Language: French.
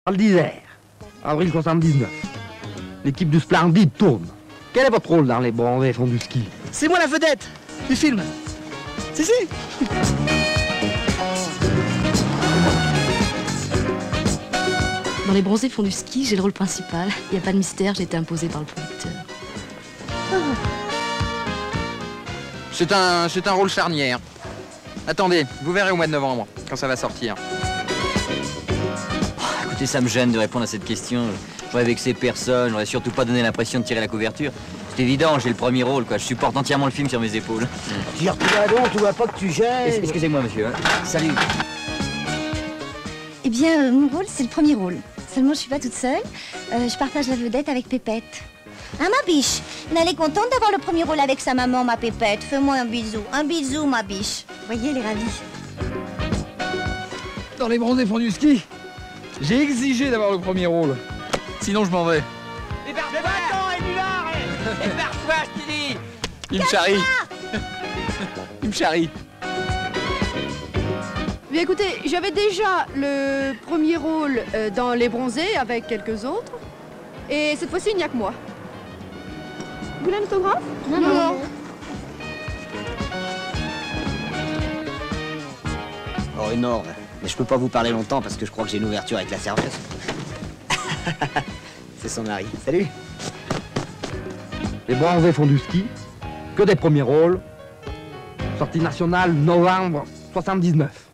Charles d'Isère, avril 79. L'équipe du Splendide tourne. Quel est votre rôle dans Les Bronzés font du ski? C'est moi la vedette du film. Si. Dans Les Bronzés font du ski, j'ai le rôle principal. Il n'y a pas de mystère, j'ai été imposée par le producteur. C'est un rôle charnière. Attendez, vous verrez au mois de novembre, quand ça va sortir. Écoutez, ça me gêne de répondre à cette question. J'aurais vexé personne, j'aurais surtout pas donné l'impression de tirer la couverture. C'est évident, j'ai le premier rôle, quoi. Je supporte entièrement le film sur mes épaules. Tire, tu vas donc, tu vois pas que tu gênes. Excusez-moi, monsieur. Salut. Eh bien, mon rôle, c'est le premier rôle. Seulement, je suis pas toute seule. Je partage la vedette avec Pépette. Hein, ma biche? Elle est contente d'avoir le premier rôle avec sa maman, ma Pépette. Fais-moi un bisou. Un bisou, ma biche. Vous voyez, elle est ravie. Dans Les Bronzés font du ski, j'ai exigé d'avoir le premier rôle. Sinon, je m'en vais. Il me charrie. Il me charrie. Bien écoutez, j'avais déjà le premier rôle dans Les Bronzés avec quelques autres. Et cette fois-ci, il n'y a que moi. Vous voulez un autographe? Non. Oh, énorme. Mais je peux pas vous parler longtemps parce que je crois que j'ai une ouverture avec la serveuse. C'est son mari. Salut. Les Bronzés font du ski, que des premiers rôles. Sortie nationale, novembre 79.